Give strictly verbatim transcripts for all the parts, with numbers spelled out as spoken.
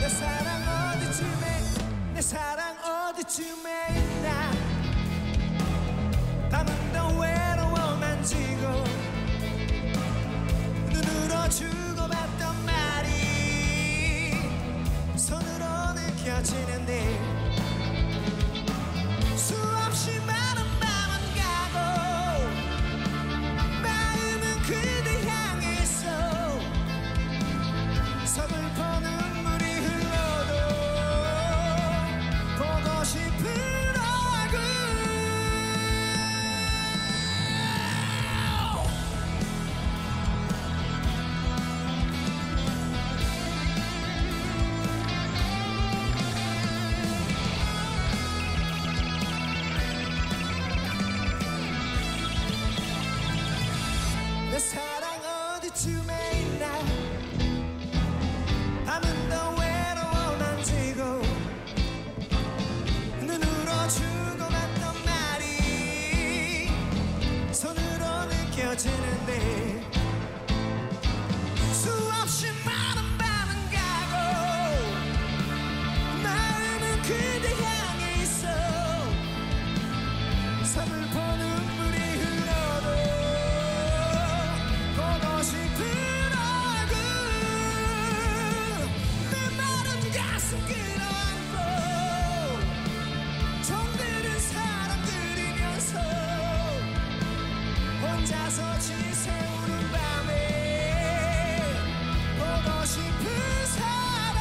내 사랑 어디쯤에 내 사랑 어디쯤에 있나 밤은 더 외로워만 지고 눈으로 주고받던 말이 손으로 느껴지는데 수없이 많은 밤은 가고 마음은 그대 향해 있어 서글퍼 눈물이 흘러도 보고 싶으라고 내 사랑 어디쯤에 있나 밤은 더 외로워만 지고 눈으로 주고받던 말이 손으로 느껴지는데 수없이 많은 밤은 가고 마음은 그대 향해 있어 서글퍼 눈물이 흘러도 보고 싶으라고 내 마른 가슴 끌어안고 정들은 사람 그리면서 혼자서 지새우는 밤에 보고 싶은 사람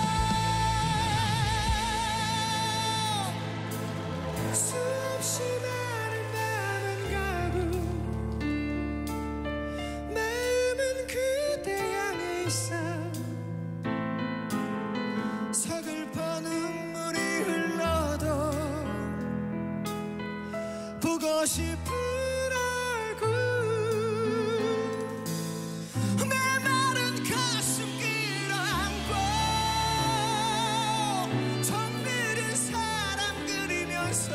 수없이 많은 밤은 가고 마음은 그대 향해 있어 서글퍼 눈물이 흘러도 보고 싶으라고 내 마른 가슴 끌어안고 정들은 사람 그리면서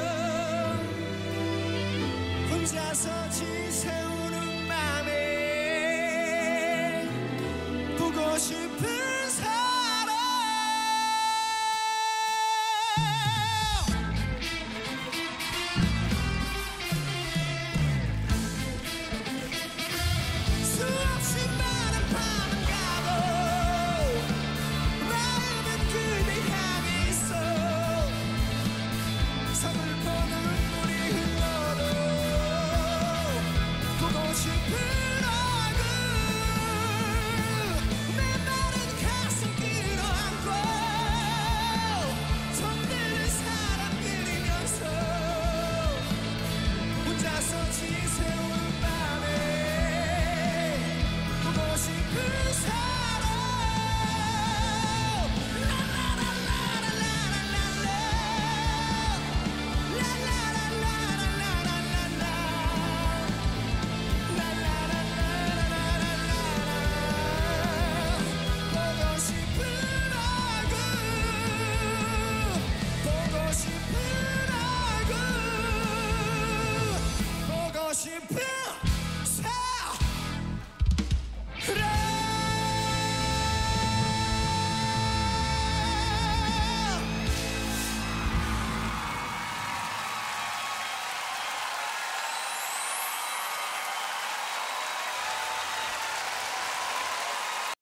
혼자서 지새우는 밤에 보고 싶